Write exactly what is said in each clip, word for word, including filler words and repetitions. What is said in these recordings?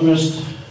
Natomiast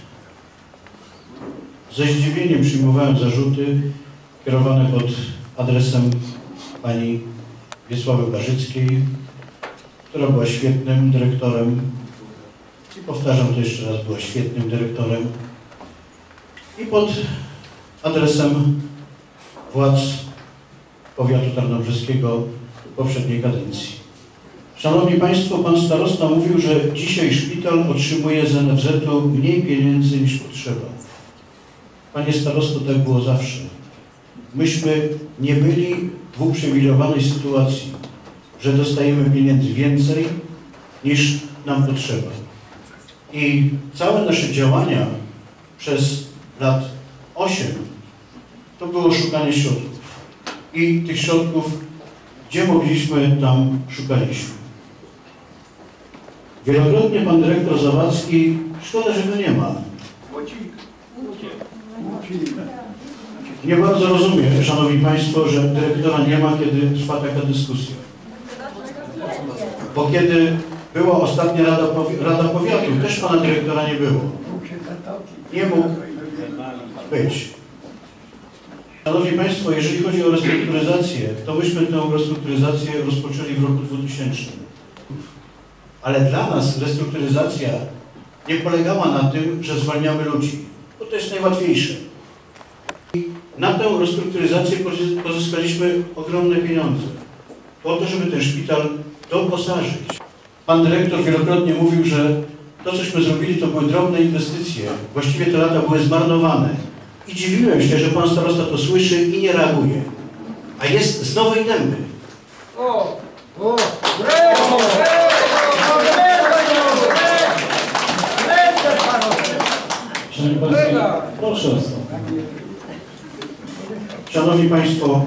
ze zdziwieniem przyjmowałem zarzuty kierowane pod adresem pani Wiesławy Barzyckiej, która była świetnym dyrektorem i powtarzam to jeszcze raz, była świetnym dyrektorem, i pod adresem władz powiatu tarnobrzeskiego w poprzedniej kadencji. Szanowni Państwo, pan starosta mówił, że dzisiaj szpital otrzymuje z N F Z-u mniej pieniędzy niż potrzeba. Panie starosto, tak było zawsze. Myśmy nie byli w uprzywilejowanej sytuacji, że dostajemy pieniędzy więcej niż nam potrzeba. I całe nasze działania przez lat osiem to było szukanie środków. I tych środków, gdzie mogliśmy, tam szukaliśmy. Wielokrotnie pan dyrektor Zawadzki, szkoda, że go nie ma. Nie bardzo rozumiem, szanowni państwo, że dyrektora nie ma, kiedy trwa taka dyskusja. Bo kiedy była ostatnia Rada, Powi Rada Powiatu, też pana dyrektora nie było. Nie mógł być. Szanowni Państwo, jeżeli chodzi o restrukturyzację, to myśmy tę restrukturyzację rozpoczęli w roku dwutysięcznym. Ale dla nas restrukturyzacja nie polegała na tym, że zwalniamy ludzi, bo to jest najłatwiejsze. I na tę restrukturyzację pozyskaliśmy ogromne pieniądze, po to, żeby ten szpital doposażyć. Pan dyrektor wielokrotnie mówił, że to, cośmy zrobili, to były drobne inwestycje. Właściwie te lata były zmarnowane. I dziwiłem się, że pan starosta to słyszy i nie reaguje. A jest z Nowej Dęby. O! O! Brawo! Szanowni Państwo, proszę o to. Szanowni Państwo,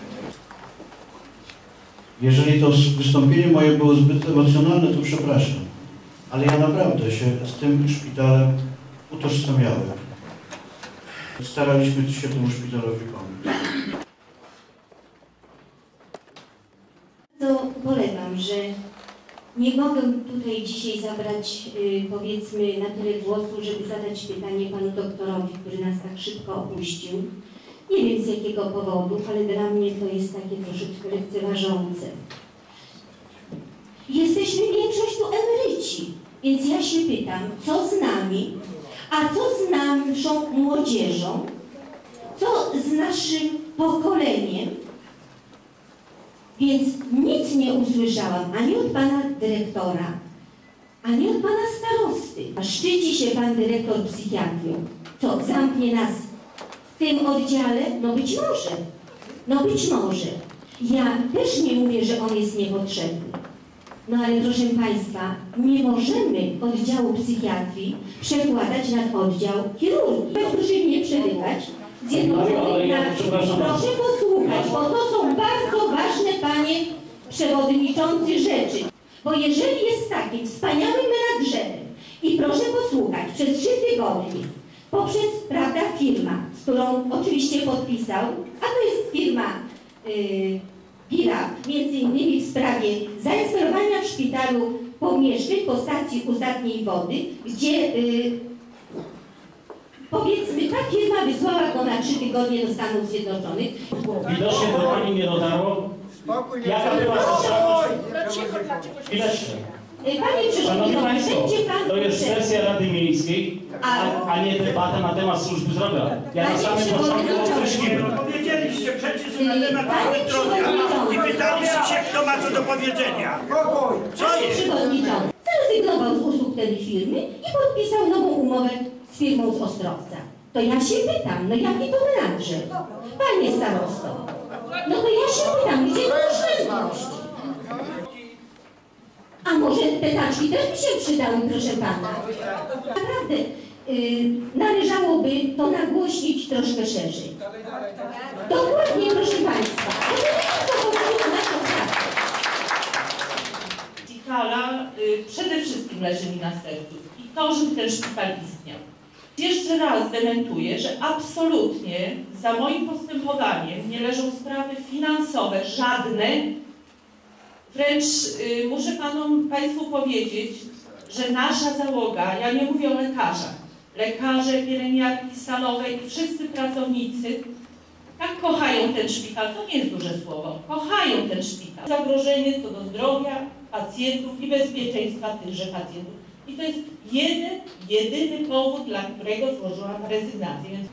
jeżeli to wystąpienie moje było zbyt emocjonalne, to przepraszam. Ale ja naprawdę się z tym szpitalem utożsamiałem. Staraliśmy się temu szpitalowi pomóc. To polegam, że nie mogę tutaj dzisiaj zabrać, yy, powiedzmy, na tyle głosu, żeby zadać pytanie panu doktorowi, który nas tak szybko opuścił. Nie wiem z jakiego powodu, ale dla mnie to jest takie troszeczkę lekceważące. Jesteśmy większość tu emeryci, więc ja się pytam, co z nami, a co z naszą młodzieżą, co z naszym pokoleniem. Więc nic nie usłyszałam ani od pana dyrektora, ani od pana starosty. Szczyci się pan dyrektor psychiatrią. Co, zamknie nas w tym oddziale? No być może. No być może. Ja też nie mówię, że on jest niepotrzebny. No ale proszę państwa, nie możemy oddziału psychiatrii przekładać na oddział chirurgii. Proszę mnie przerywać. Zjednoczonych na... Proszę posłuchać, bo to są bardzo ważne, panie przewodniczący, rzeczy. Bo jeżeli jest takim wspaniałym menadżerem i proszę posłuchać, przez trzy tygodnie poprzez, prawda, firma, z którą oczywiście podpisał, a to jest firma yy, Pira, między innymi w sprawie zainstalowania w szpitalu pomieszczeń po stacji ostatniej wody, gdzie yy, powiedzmy, ta firma wysłała go na trzy tygodnie do Stanów Zjednoczonych. Widocznie do pani nie dotarło. Jaka była zasadność? Chwileczkę. Panie Przewodniczący, będzie pan... To jest sesja Rady Miejskiej, a, a nie debata na temat służby zdrowia. Ja na samym początku określiłem. Powiedzieliście przecież, że na temat służby zdrowia i pytaliście się, kto ma co do powiedzenia. Co Panie jest? Przewodniczący, zrezygnował z usług tej firmy i podpisał nową umowę z firmą z Ostrowca. To ja się pytam, no jaki to menadżer? Panie starosto, no to ja się pytam, gdzie ta oszczędność? A może te taczki też by się przydały, proszę pana? Naprawdę, yy, należałoby to nagłośnić troszkę szerzej. Dokładnie, proszę państwa. Ale nie to powiedzieć na naszą pracę. Szpitala y, przede wszystkim leży mi na sercu i to, żeby ten szpital istniał. Jeszcze raz dementuję, że absolutnie za moim postępowaniem nie leżą sprawy finansowe, żadne. Wręcz y, muszę panom, państwu powiedzieć, że nasza załoga, ja nie mówię o lekarzach, lekarze, pielęgniarki salowe i wszyscy pracownicy tak kochają ten szpital, to nie jest duże słowo, kochają ten szpital. Zagrożenie co do zdrowia pacjentów i bezpieczeństwa tychże pacjentów. I to jest jeden, jedyny powód, dla którego złożyłam rezygnację. Więc...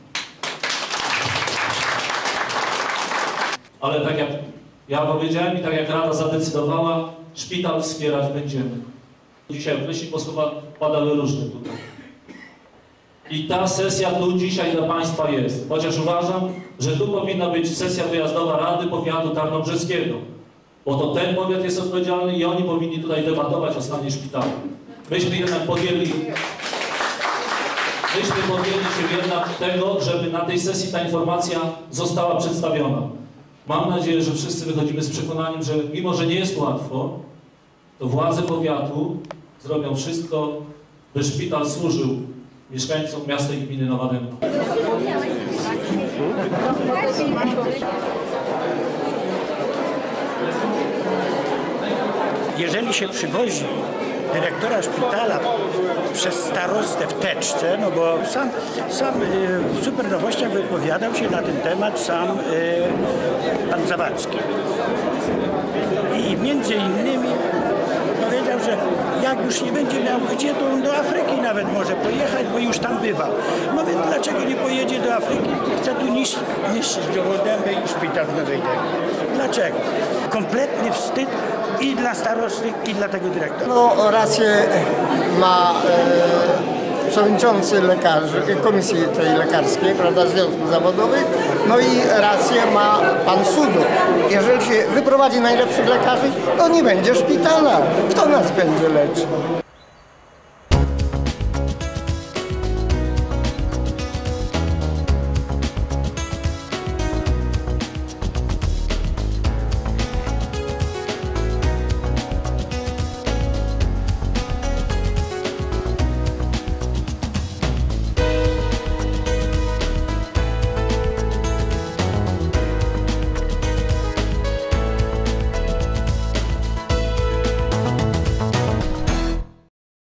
Ale tak jak ja powiedziałem i tak jak Rada zadecydowała, szpital wspierać będziemy. Dzisiaj myśli posłowa padały różne tutaj. I ta sesja tu dzisiaj dla Państwa jest. Chociaż uważam, że tu powinna być sesja wyjazdowa Rady Powiatu Tarnobrzeskiego. Bo to ten powiat jest odpowiedzialny i oni powinni tutaj debatować o stanie szpitala. Myśmy jednak podjęli, myśmy podjęli się jednak tego, żeby na tej sesji ta informacja została przedstawiona. Mam nadzieję, że wszyscy wychodzimy z przekonaniem, że mimo, że nie jest łatwo, to władze powiatu zrobią wszystko, by szpital służył mieszkańcom miasta i gminy Nowa Dęba. Jeżeli się przywozi dyrektora szpitala przez starostę w teczce, no bo sam, sam w Super Nowościach wypowiadał się na ten temat sam pan Zawadzki. I między innymi powiedział, że jak już nie będzie miał gdzie, to on do Afryki nawet może pojechać, bo już tam bywał. No więc dlaczego nie pojedzie do Afryki? Chce tu niszczyć, niszczyć Nową Dębę i szpital w Nowej Dębie. Dlaczego? Kompletny wstyd i dla starosty, i dla tego dyrektora. No rację ma e, przewodniczący lekarzy, komisji tej lekarskiej, prawda, związków zawodowych, no i rację ma pan Sudo. Jeżeli się wyprowadzi najlepszych lekarzy, to nie będzie szpitala. Kto nas będzie leczył?